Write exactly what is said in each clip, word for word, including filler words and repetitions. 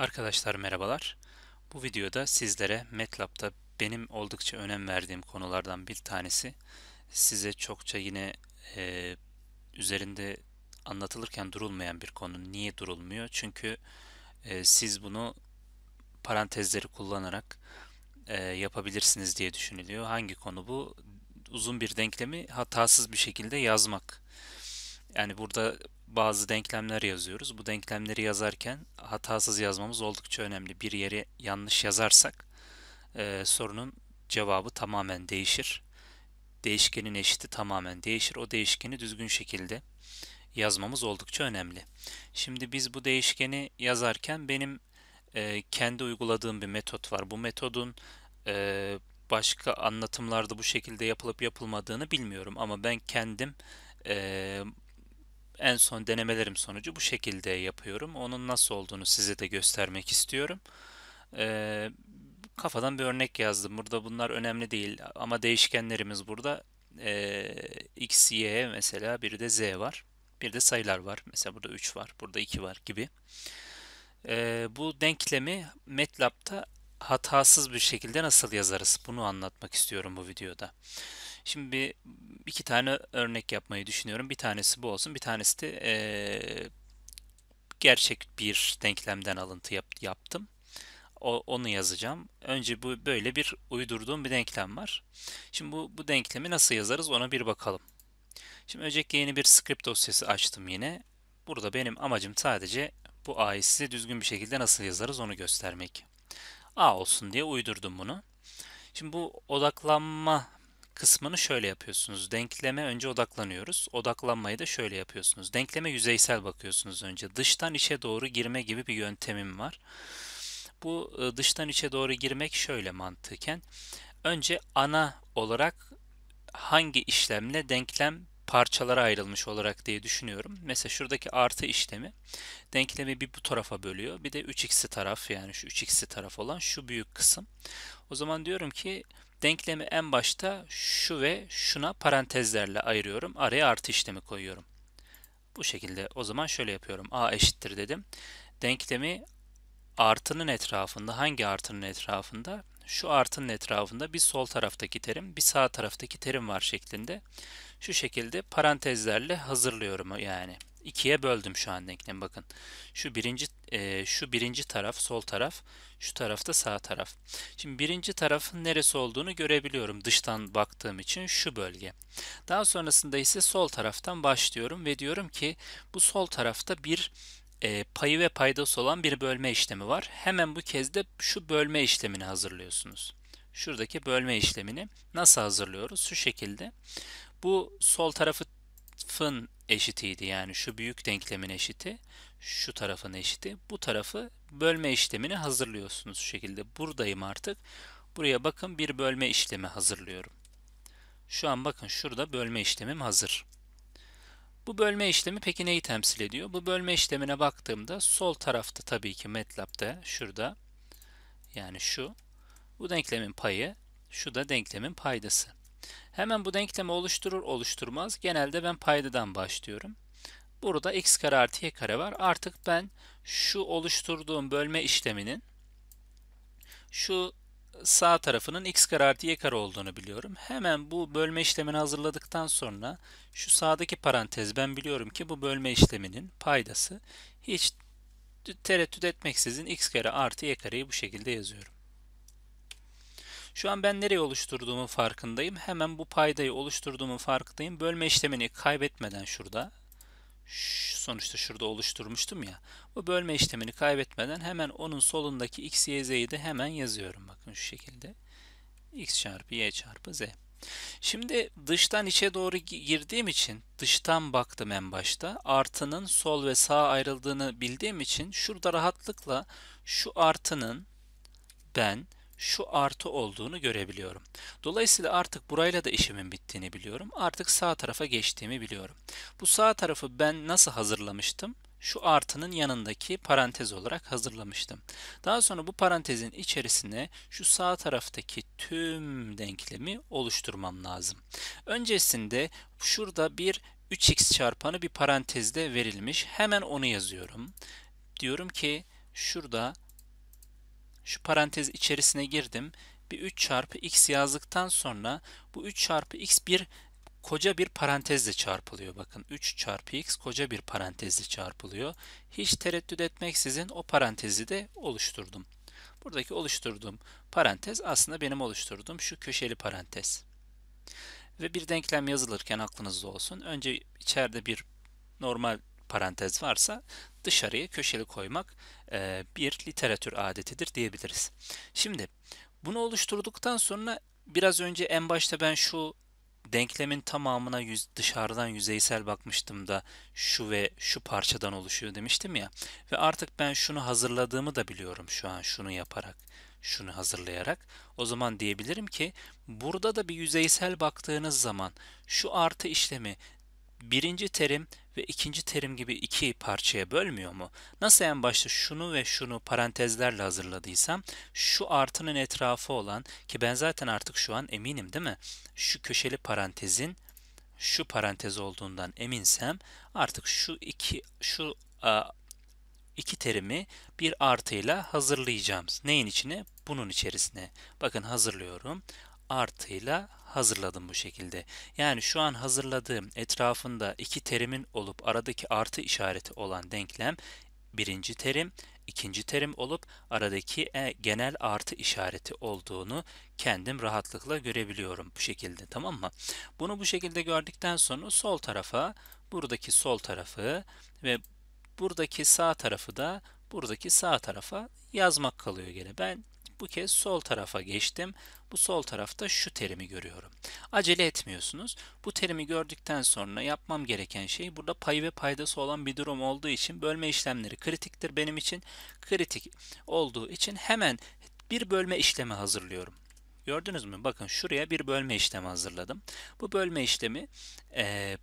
Arkadaşlar merhabalar. Bu videoda sizlere MATLAB'da benim oldukça önem verdiğim konulardan bir tanesi. Size çokça yine e, üzerinde anlatılırken durulmayan bir konu. Niye durulmuyor? Çünkü e, siz bunu parantezleri kullanarak e, yapabilirsiniz diye düşünülüyor. Hangi konu bu? Uzun bir denklemi hatasız bir şekilde yazmak. Yani burada bazı denklemler yazıyoruz. Bu denklemleri yazarken hatasız yazmamız oldukça önemli. Bir yeri yanlış yazarsak e, sorunun cevabı tamamen değişir. Değişkenin eşiti tamamen değişir. O değişkeni düzgün şekilde yazmamız oldukça önemli. Şimdi biz bu değişkeni yazarken benim e, kendi uyguladığım bir metot var. Bu metodun e, başka anlatımlarda bu şekilde yapılıp yapılmadığını bilmiyorum ama ben kendim e, en son denemelerim sonucu bu şekilde yapıyorum. Onun nasıl olduğunu size de göstermek istiyorum. Ee, Kafadan bir örnek yazdım. Burada bunlar önemli değil ama değişkenlerimiz burada ee, x, y mesela bir de z var. Bir de sayılar var. Mesela burada üç var, burada iki var gibi. Ee, bu denklemi MATLAB'da hatasız bir şekilde nasıl yazarız? Bunu anlatmak istiyorum bu videoda. Şimdi bir, iki tane örnek yapmayı düşünüyorum. Bir tanesi bu olsun, bir tanesi de eee, gerçek bir denklemden alıntı yap- yaptım. O, onu yazacağım. Önce bu böyle bir uydurduğum bir denklem var. Şimdi bu, bu denklemi nasıl yazarız ona bir bakalım. Şimdi öncelikle yeni bir script dosyası açtım yine. Burada benim amacım sadece bu a'yı size düzgün bir şekilde nasıl yazarız onu göstermek. A olsun diye uydurdum bunu. Şimdi bu odaklanma kısmını şöyle yapıyorsunuz. Denkleme önce odaklanıyoruz. Odaklanmayı da şöyle yapıyorsunuz. Denkleme yüzeysel bakıyorsunuz önce. Dıştan içe doğru girme gibi bir yöntemim var. Bu e, dıştan içe doğru girmek şöyle mantıken. Önce ana olarak hangi işlemle denklem parçalara ayrılmış olarak diye düşünüyorum. Mesela şuradaki artı işlemi denklemi bir bu tarafa bölüyor. Bir de üç x'i taraf yani şu üç x'i taraf olan şu büyük kısım. O zaman diyorum ki denklemi en başta şu ve şuna parantezlerle ayırıyorum. Araya artı işlemi koyuyorum. Bu şekilde o zaman şöyle yapıyorum. A eşittir dedim. Denklemi artının etrafında hangi artının etrafında? Şu artının etrafında bir sol taraftaki terim bir sağ taraftaki terim var şeklinde. Şu şekilde parantezlerle hazırlıyorum yani. İkiye böldüm şu an denklemi bakın. Şu birinci e, şu birinci taraf sol taraf, şu tarafta sağ taraf. Şimdi birinci tarafın neresi olduğunu görebiliyorum dıştan baktığım için şu bölge. Daha sonrasında ise sol taraftan başlıyorum ve diyorum ki bu sol tarafta bir e, payı ve paydası olan bir bölme işlemi var. Hemen bu kez de şu bölme işlemini hazırlıyorsunuz. Şuradaki bölme işlemini nasıl hazırlıyoruz? Şu şekilde. Bu sol tarafın eşitiydi yani şu büyük denklemin eşiti, şu tarafın eşiti. Bu tarafı bölme işlemini hazırlıyorsunuz şu şekilde. Buradayım artık. Buraya bakın bir bölme işlemi hazırlıyorum. Şu an bakın şurada bölme işlemim hazır. Bu bölme işlemi peki neyi temsil ediyor? Bu bölme işlemine baktığımda sol tarafta tabii ki MATLAB'da şurada yani şu bu denklemin payı, şu da denklemin paydası. Hemen bu denklemi oluşturur oluşturmaz genelde ben paydadan başlıyorum. Burada x kare artı y kare var. Artık ben şu oluşturduğum bölme işleminin şu sağ tarafının x kare artı y kare olduğunu biliyorum. Hemen bu bölme işlemini hazırladıktan sonra şu sağdaki parantez ben biliyorum ki bu bölme işleminin paydası. Hiç tereddüt etmeksizin x kare artı y kareyi bu şekilde yazıyorum. Şu an ben nereye oluşturduğumun farkındayım. Hemen bu paydayı oluşturduğumun farkındayım. Bölme işlemini kaybetmeden şurada, sonuçta şurada oluşturmuştum ya. Bu bölme işlemini kaybetmeden hemen onun solundaki x, y, z'yi de hemen yazıyorum. Bakın şu şekilde. X çarpı y çarpı z. Şimdi dıştan içe doğru girdiğim için dıştan baktım en başta. Artının sol ve sağ ayrıldığını bildiğim için şurada rahatlıkla şu artının ben şu artı olduğunu görebiliyorum. Dolayısıyla artık burayla da işimin bittiğini biliyorum. Artık sağ tarafa geçtiğimi biliyorum. Bu sağ tarafı ben nasıl hazırlamıştım? Şu artının yanındaki parantez olarak hazırlamıştım. Daha sonra bu parantezin içerisine şu sağ taraftaki tüm denklemi oluşturmam lazım. Öncesinde şurada bir üç x çarpanı bir parantezde verilmiş. Hemen onu yazıyorum. Diyorum ki şurada Şu parantez içerisine girdim. Bir üç çarpı x yazdıktan sonra bu üç çarpı x bir koca bir parantezle çarpılıyor. Bakın üç çarpı x koca bir parantezle çarpılıyor. Hiç tereddüt etmeksizin o parantezi de oluşturdum. Buradaki oluşturduğum parantez aslında benim oluşturduğum şu köşeli parantez. Ve bir denklem yazılırken aklınızda olsun. Önce içeride bir normal parantez varsa dışarıya köşeli koymak e, bir literatür adetidir diyebiliriz. Şimdi bunu oluşturduktan sonra biraz önce en başta ben şu denklemin tamamına yüz, dışarıdan yüzeysel bakmıştım da şu ve şu parçadan oluşuyor demiştim ya. Ve artık ben şunu hazırladığımı da biliyorum şu an şunu yaparak, şunu hazırlayarak. O zaman diyebilirim ki burada da bir yüzeysel baktığınız zaman şu artı işlemi birinci terim ve ikinci terim gibi iki parçaya bölmüyor mu? Nasıl en başta şunu ve şunu parantezlerle hazırladıysam şu artının etrafı olan ki ben zaten artık şu an eminim değil mi? Şu köşeli parantezin şu parantez olduğundan eminsem artık şu iki şu a, iki terimi bir artıyla hazırlayacağım. Neyin içine? Bunun içerisine. Bakın hazırlıyorum. Artıyla hazırladım bu şekilde. Yani şu an hazırladığım etrafında iki terimin olup aradaki artı işareti olan denklem birinci terim, ikinci terim olup aradaki e, genel artı işareti olduğunu kendim rahatlıkla görebiliyorum bu şekilde, tamam mı? Bunu bu şekilde gördükten sonra sol tarafa, buradaki sol tarafı ve buradaki sağ tarafı da buradaki sağ tarafa yazmak kalıyor gene. Ben bu kez sol tarafa geçtim. Bu sol tarafta şu terimi görüyorum. Acele etmiyorsunuz. Bu terimi gördükten sonra yapmam gereken şey burada pay ve paydası olan bir durum olduğu için bölme işlemleri kritiktir benim için. Kritik olduğu için hemen bir bölme işlemi hazırlıyorum. Gördünüz mü? Bakın şuraya bir bölme işlemi hazırladım. Bu bölme işlemi e,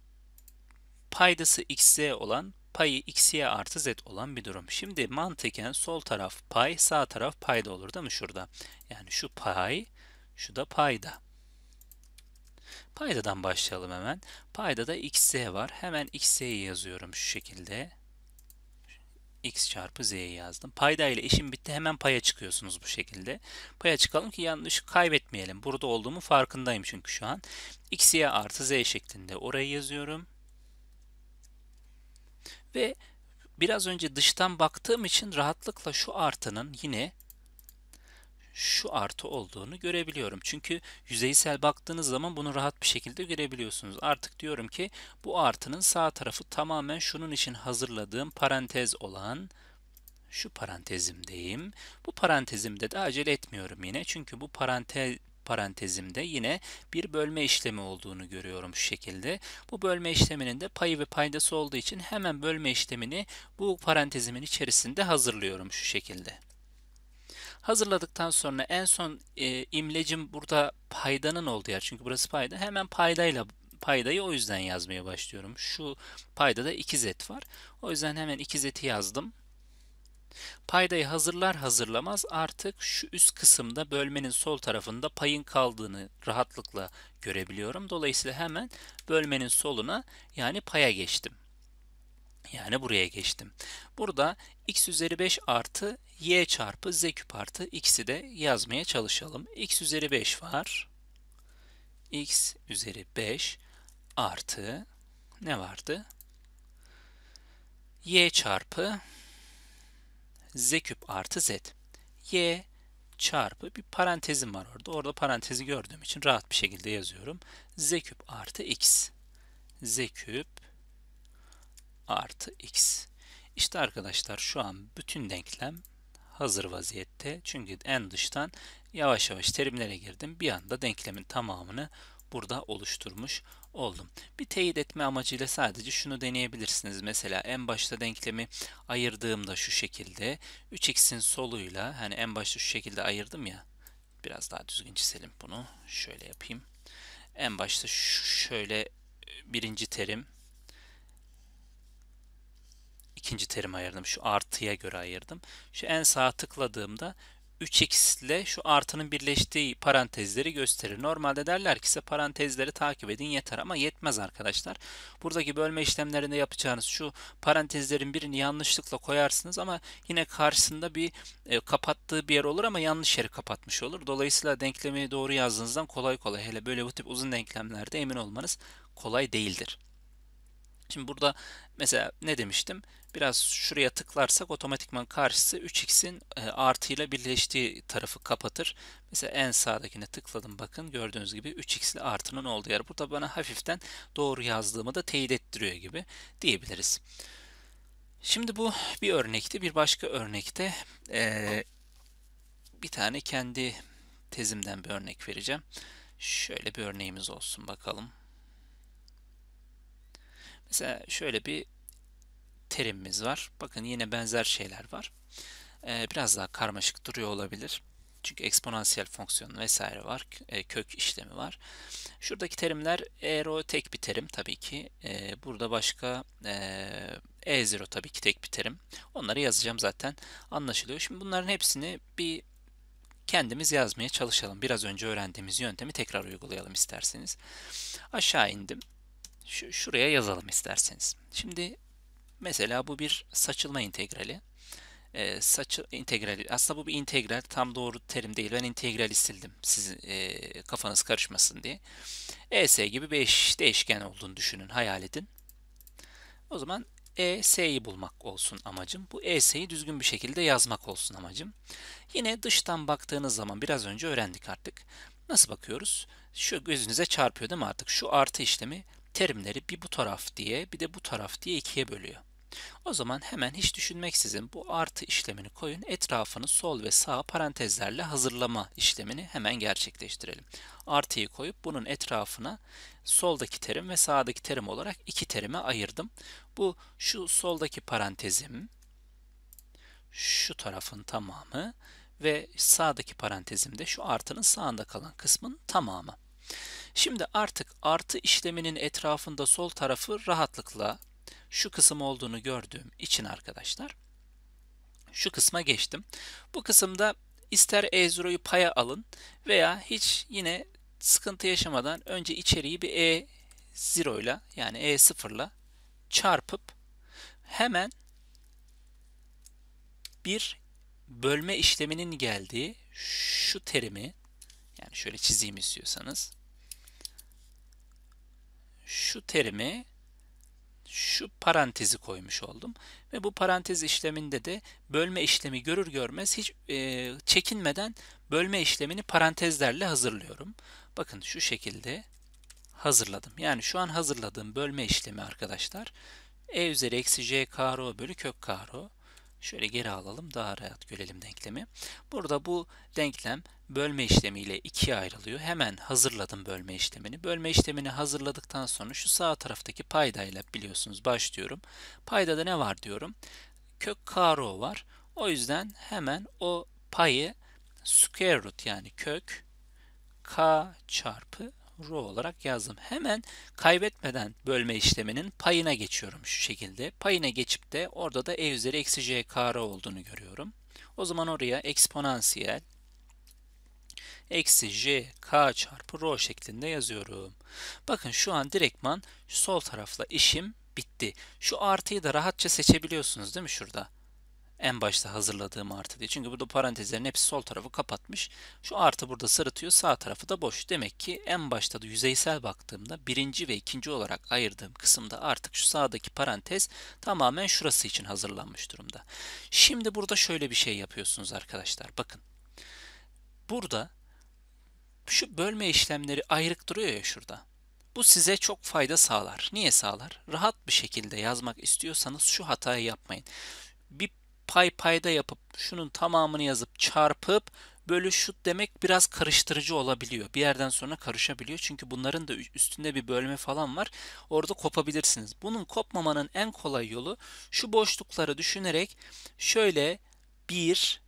paydası x'e olan payı x'ye artı z olan bir durum. Şimdi mantıken sol taraf pay, sağ taraf payda olur değil mi şurada? Yani şu pay, şu da payda. Paydadan başlayalım hemen. Paydada xz var. Hemen xz'yi yazıyorum şu şekilde. X çarpı z'yi yazdım. Payda ile işim bitti. Hemen paya çıkıyorsunuz bu şekilde. Paya çıkalım ki yanlış kaybetmeyelim. Burada olduğumu farkındayım çünkü şu an. X'ye artı z şeklinde orayı yazıyorum. Ve biraz önce dıştan baktığım için rahatlıkla şu artının yine şu artı olduğunu görebiliyorum. Çünkü yüzeysel baktığınız zaman bunu rahat bir şekilde görebiliyorsunuz. Artık diyorum ki bu artının sağ tarafı tamamen şunun için hazırladığım parantez olan şu parantezimdeyim. Bu parantezimde de acele etmiyorum yine. Çünkü bu parantez parantezimde yine bir bölme işlemi olduğunu görüyorum şu şekilde. Bu bölme işleminin de payı ve paydası olduğu için hemen bölme işlemini bu parantezimin içerisinde hazırlıyorum şu şekilde. Hazırladıktan sonra en son e, imlecim burada paydanın olduğu yer. Çünkü burası payda. Hemen paydayla paydayı o yüzden yazmaya başlıyorum. Şu paydada iki z var. O yüzden hemen iki z'i yazdım. Paydayı hazırlar hazırlamaz artık şu üst kısımda bölmenin sol tarafında payın kaldığını rahatlıkla görebiliyorum. Dolayısıyla hemen bölmenin soluna yani paya geçtim. Yani buraya geçtim. Burada x üzeri beş artı y çarpı z küp artı x'i de yazmaya çalışalım. X üzeri beş var. X üzeri beş artı ne vardı? Y çarpı z küp artı z. Y çarpı bir parantezim var orada. Orada parantezi gördüğüm için rahat bir şekilde yazıyorum. Z küp artı x. Z küp artı x. İşte arkadaşlar şu an bütün denklem hazır vaziyette. Çünkü en dıştan yavaş yavaş terimlere girdim. Bir anda denklemin tamamını burada oluşturmuş oldum. Bir teyit etme amacıyla sadece şunu deneyebilirsiniz. Mesela en başta denklemi ayırdığımda şu şekilde üç x'in soluyla hani en başta şu şekilde ayırdım ya. Biraz daha düzgün çizelim bunu. Şöyle yapayım. En başta şu şöyle birinci terim ikinci terim ayırdım. Şu artıya göre ayırdım. Şu en sağa tıkladığımda üç x ile şu artının birleştiği parantezleri gösterir. Normalde derler ki ise parantezleri takip edin yeter ama yetmez arkadaşlar. Buradaki bölme işlemlerinde yapacağınız şu parantezlerin birini yanlışlıkla koyarsınız ama yine karşısında bir e, kapattığı bir yer olur ama yanlış yeri kapatmış olur. Dolayısıyla denklemi doğru yazdığınızdan kolay kolay hele böyle bu tip uzun denklemlerde emin olmanız kolay değildir. Şimdi burada mesela ne demiştim? Biraz şuraya tıklarsak otomatikman karşısı üç x'in e, artıyla birleştiği tarafı kapatır. Mesela en sağdakine tıkladım, bakın gördüğünüz gibi üç x ile artının olduğu yer. Burada bana hafiften doğru yazdığımı da teyit ettiriyor gibi diyebiliriz. Şimdi bu bir örnekti. Bir başka örnekte e, bir tane kendi tezimden bir örnek vereceğim. Şöyle bir örneğimiz olsun bakalım. Mesela şöyle bir terimimiz var. Bakın yine benzer şeyler var. Ee, biraz daha karmaşık duruyor olabilir. Çünkü eksponansiyel fonksiyon vesaire var. E, kök işlemi var. Şuradaki terimler eğer o tek bir terim tabii ki. E, burada başka e, e zero tabii ki tek bir terim. Onları yazacağım zaten anlaşılıyor. Şimdi bunların hepsini bir kendimiz yazmaya çalışalım. Biraz önce öğrendiğimiz yöntemi tekrar uygulayalım isterseniz. Aşağı indim. Şu, şuraya yazalım isterseniz. Şimdi mesela bu bir saçılma integrali. E, saçı integrali aslında bu bir integral, tam doğru terim değil. Ben integrali sildim siz e, kafanız karışmasın diye. E S gibi bir eş, değişken olduğunu düşünün, hayal edin. O zaman E S'yi bulmak olsun amacım. Bu E S'yi düzgün bir şekilde yazmak olsun amacım. Yine dıştan baktığınız zaman biraz önce öğrendik artık. Nasıl bakıyoruz? Şu gözünüze çarpıyor değil mi artık? Şu artı işlemi terimleri bir bu taraf diye bir de bu taraf diye ikiye bölüyor. O zaman hemen hiç düşünmeksizin bu artı işlemini koyun. Etrafını sol ve sağ parantezlerle hazırlama işlemini hemen gerçekleştirelim. Artıyı koyup bunun etrafına soldaki terim ve sağdaki terim olarak iki terime ayırdım. Bu şu soldaki parantezim, şu tarafın tamamı ve sağdaki parantezimde şu artının sağında kalan kısmın tamamı. Şimdi artık artı işleminin etrafında sol tarafı rahatlıkla şu kısım olduğunu gördüğüm için arkadaşlar şu kısma geçtim. Bu kısımda ister E zero'yu paya alın veya hiç yine sıkıntı yaşamadan önce içeriği bir E zero ile yani E sıfır ile çarpıp hemen bir bölme işleminin geldiği şu terimi, yani şöyle çizeyim istiyorsanız, şu terimi şu parantezi koymuş oldum. Ve bu parantez işleminde de bölme işlemi görür görmez hiç e, çekinmeden bölme işlemini parantezlerle hazırlıyorum. Bakın şu şekilde hazırladım. Yani şu an hazırladığım bölme işlemi arkadaşlar e üzeri eksi j k rho bölü kök k rho. Şöyle geri alalım, daha rahat görelim denklemi. Burada bu denklem bölme işlemiyle ikiye ayrılıyor. Hemen hazırladım bölme işlemini. Bölme işlemini hazırladıktan sonra şu sağ taraftaki paydayla biliyorsunuz başlıyorum. Paydada ne var diyorum? Kök k rho var. O yüzden hemen o payı square root yani kök k çarpı rho olarak yazdım. Hemen kaybetmeden bölme işleminin payına geçiyorum şu şekilde. Payına geçip de orada da e üzeri eksi j k rho olduğunu görüyorum. O zaman oraya eksponansiyel eksi j k çarpı rho şeklinde yazıyorum. Bakın şu an direktman şu sol tarafla işim bitti. Şu artıyı da rahatça seçebiliyorsunuz değil mi şurada? En başta hazırladığım artı diye. Çünkü burada parantezlerin hepsi sol tarafı kapatmış. Şu artı burada sırıtıyor, sağ tarafı da boş. Demek ki en başta da yüzeysel baktığımda birinci ve ikinci olarak ayırdığım kısımda artık şu sağdaki parantez tamamen şurası için hazırlanmış durumda. Şimdi burada şöyle bir şey yapıyorsunuz arkadaşlar. Bakın. Burada şu bölme işlemleri ayrık duruyor ya şurada. Bu size çok fayda sağlar. Niye sağlar? Rahat bir şekilde yazmak istiyorsanız şu hatayı yapmayın. Bir pay payda yapıp şunun tamamını yazıp çarpıp bölü şu demek biraz karıştırıcı olabiliyor. Bir yerden sonra karışabiliyor. Çünkü bunların da üstünde bir bölme falan var. Orada kopabilirsiniz. Bunun kopmamanın en kolay yolu şu boşlukları düşünerek şöyle bir,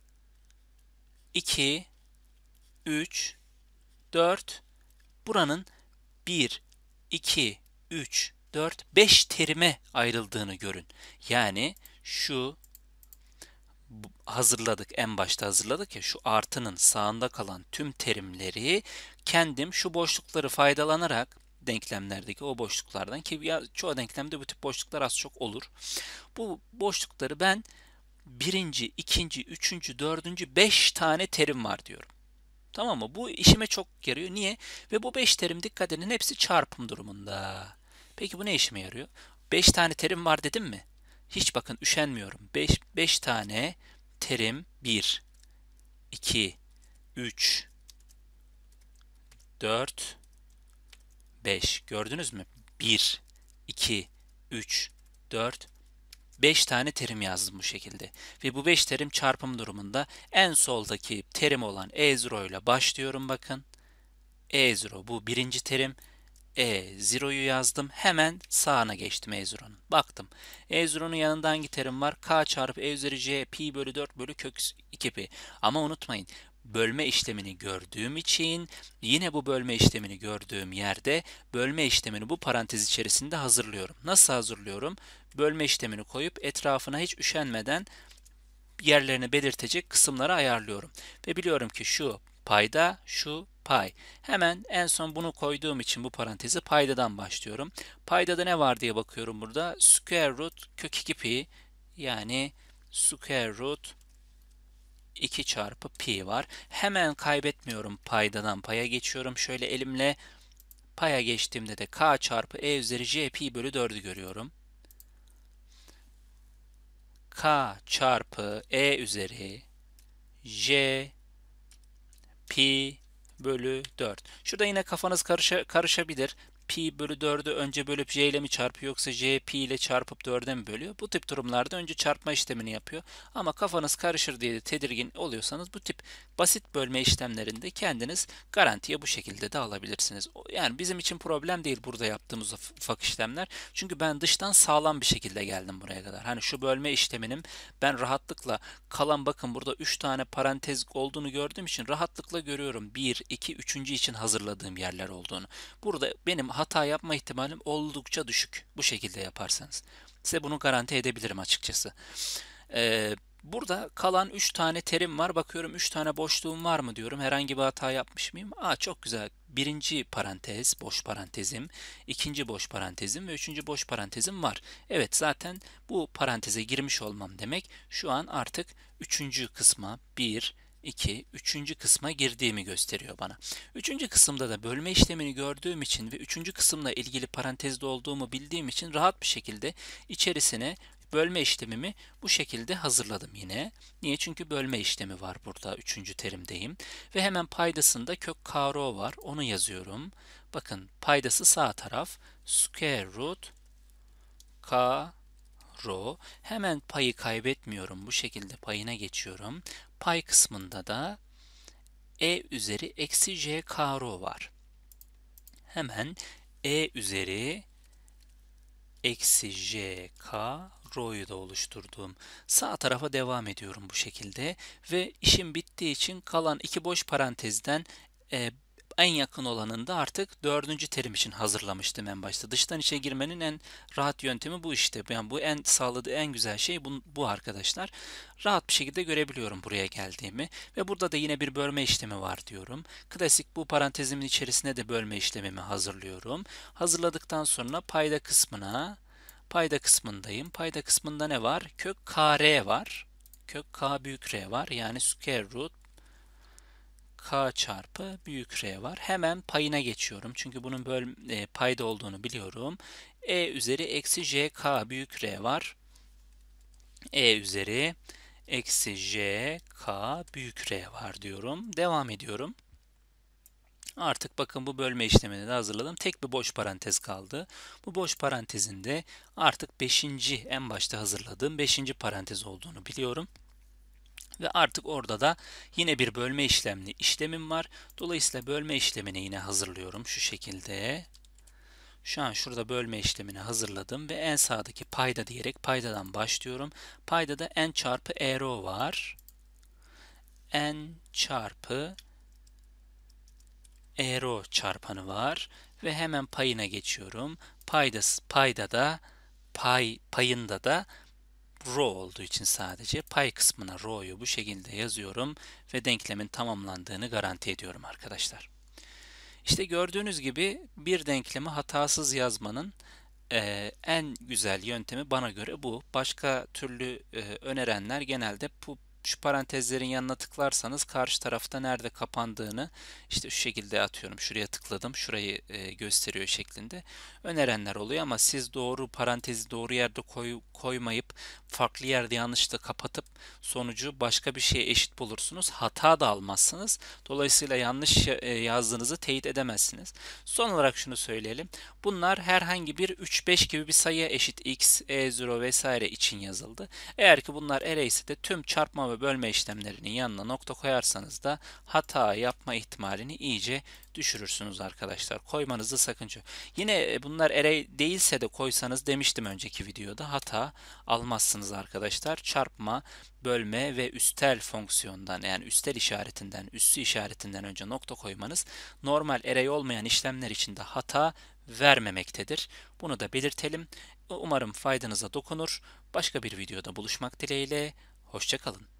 iki, üç, dört, buranın bir, iki, üç, dört, beş terime ayrıldığını görün. Yani şu bu- hazırladık. En başta hazırladık ya, şu artının sağında kalan tüm terimleri kendim şu boşlukları faydalanarak, denklemlerdeki o boşluklardan, ki ya çoğu denklemde bu tip boşluklar az çok olur. Bu boşlukları ben birinci, ikinci, üçüncü, dördüncü, beş tane terim var diyorum. Tamam mı? Bu işime çok yarıyor. Niye? Ve bu beş terim, dikkat edin, hepsi çarpım durumunda. Peki bu ne işime yarıyor? Beş tane terim var dedim mi? Hiç bakın üşenmiyorum. Beş beş tane terim: bir, iki, üç, dört, beş. Gördünüz mü? bir, iki, üç, dört, beş tane terim yazdım bu şekilde. Ve bu beş terim çarpım durumunda en soldaki terim olan E zero ile başlıyorum bakın. E zero bu birinci terim. E zero'yu yazdım. Hemen sağına geçtim E zero'nun. Baktım. E zero'nun yanında hangi terim var? K çarpı E üzeri C pi bölü dört bölü kök iki pi. Ama unutmayın, bölme işlemini gördüğüm için yine bu bölme işlemini gördüğüm yerde bölme işlemini bu parantez içerisinde hazırlıyorum. Nasıl hazırlıyorum? Bölme işlemini koyup etrafına hiç üşenmeden yerlerini belirtecek kısımları ayarlıyorum. Ve biliyorum ki şu payda, şu pay. Hemen en son bunu koyduğum için bu parantezi paydadan başlıyorum. Paydada ne var diye bakıyorum burada. Square root kök iki pi, yani square root iki çarpı pi var. Hemen kaybetmiyorum, paydadan paya geçiyorum. Şöyle elimle paya geçtiğimde de k çarpı e üzeri c pi bölü dördü görüyorum. K çarpı e üzeri j pi bölü dört. Şurada yine kafanız karışa, karışabilir. Pi bölü dördü önce bölüp j ile mi çarpıyor, yoksa j pi ile çarpıp dörde mi bölüyor? Bu tip durumlarda önce çarpma işlemini yapıyor. Ama kafanız karışır diye de tedirgin oluyorsanız bu tip basit bölme işlemlerinde kendiniz garantiye bu şekilde de alabilirsiniz. Yani bizim için problem değil burada yaptığımız ufak işlemler. Çünkü ben dıştan sağlam bir şekilde geldim buraya kadar. Hani şu bölme işleminin ben rahatlıkla kalan, bakın burada üç tane parantez olduğunu gördüğüm için rahatlıkla görüyorum bir, iki, üçüncü için hazırladığım yerler olduğunu. Burada benim hata yapma ihtimalim oldukça düşük. Bu şekilde yaparsanız. Size bunu garanti edebilirim açıkçası. Ee, Burada kalan üç tane terim var. Bakıyorum üç tane boşluğum var mı diyorum. Herhangi bir hata yapmış mıyım? Aa, çok güzel. Birinci parantez, boş parantezim, ikinci boş parantezim ve üçüncü boş parantezim var. Evet, zaten bu paranteze girmiş olmam demek şu an artık üçüncü kısma, bir, iki, üçüncü kısma girdiğimi gösteriyor bana. Üçüncü kısımda da bölme işlemini gördüğüm için ve üçüncü kısımla ilgili parantezde olduğumu bildiğim için rahat bir şekilde içerisine bölme işlemimi bu şekilde hazırladım yine. Niye? Çünkü bölme işlemi var burada. Üçüncü terimdeyim. Ve hemen paydasında kök k rho var. Onu yazıyorum. Bakın paydası sağ taraf. Square root k rho. Hemen payı kaybetmiyorum. Bu şekilde payına geçiyorum. Pay kısmında da e üzeri eksi j k rho var. Hemen e üzeri eksi j k rho'yu da oluşturduğum sağ tarafa devam ediyorum bu şekilde ve işim bittiği için kalan iki boş parantezden e, en yakın olanını da artık dördüncü terim için hazırlamıştım en başta. Dıştan içe girmenin en rahat yöntemi bu işte. Yani bu en sağladığı en güzel şey bu, bu arkadaşlar. Rahat bir şekilde görebiliyorum buraya geldiğimi ve burada da yine bir bölme işlemi var diyorum. Klasik bu parantezimin içerisine de bölme işlemimi hazırlıyorum. Hazırladıktan sonra payda kısmına, payda kısmındayım. Payda kısmında ne var? Kök kr var. Kök k büyük r var. Yani square root k çarpı büyük r var. Hemen payına geçiyorum. Çünkü bunun böl e, payda olduğunu biliyorum. E üzeri eksi j k büyük r var. E üzeri eksi j k büyük r var diyorum. Devam ediyorum. Artık bakın bu bölme işlemini de hazırladım. Tek bir boş parantez kaldı. Bu boş parantezinde artık beşinci, en başta hazırladığım beşinci parantez olduğunu biliyorum. Ve artık orada da yine bir bölme işlemli işlemim var. Dolayısıyla bölme işlemini yine hazırlıyorum şu şekilde. Şu an şurada bölme işlemini hazırladım ve en sağdaki payda diyerek paydadan başlıyorum. Paydada n çarpı e rho var. N çarpı e rho çarpanı var ve hemen payına geçiyorum. Paydası, payda da pay payında da row olduğu için sadece pay kısmına row'yu bu şekilde yazıyorum ve denklemin tamamlandığını garanti ediyorum arkadaşlar. İşte gördüğünüz gibi bir denklemi hatasız yazmanın Ee, en güzel yöntemi bana göre bu. Başka türlü e, önerenler genelde bu şu parantezlerin yanına tıklarsanız karşı tarafta nerede kapandığını işte şu şekilde atıyorum. Şuraya tıkladım, şurayı e, gösteriyor şeklinde önerenler oluyor ama siz doğru parantezi doğru yerde koy, koymayıp farklı yerde yanlışlıkla kapatıp sonucu başka bir şeye eşit bulursunuz. Hata da almazsınız. Dolayısıyla yanlış e, yazdığınızı teyit edemezsiniz. Son olarak şunu söyleyelim. Bunlar herhangi bir üç beş gibi bir sayıya eşit x, e zero vesaire için yazıldı. Eğer ki bunlar array ise de tüm çarpma ve bölme işlemlerinin yanına nokta koyarsanız da hata yapma ihtimalini iyice düşürürsünüz arkadaşlar. Koymanızda sakınca yok. Yine e, bunlar array değilse de koysanız demiştim önceki videoda hata almazsınız arkadaşlar. Çarpma, bölme ve üstel fonksiyondan yani üstel işaretinden, üssü işaretinden önce nokta koymanız normal array olmayan işlemler için de hata vermemektedir. Bunu da belirtelim. Umarım faydanıza dokunur. Başka bir videoda buluşmak dileğiyle. Hoşça kalın.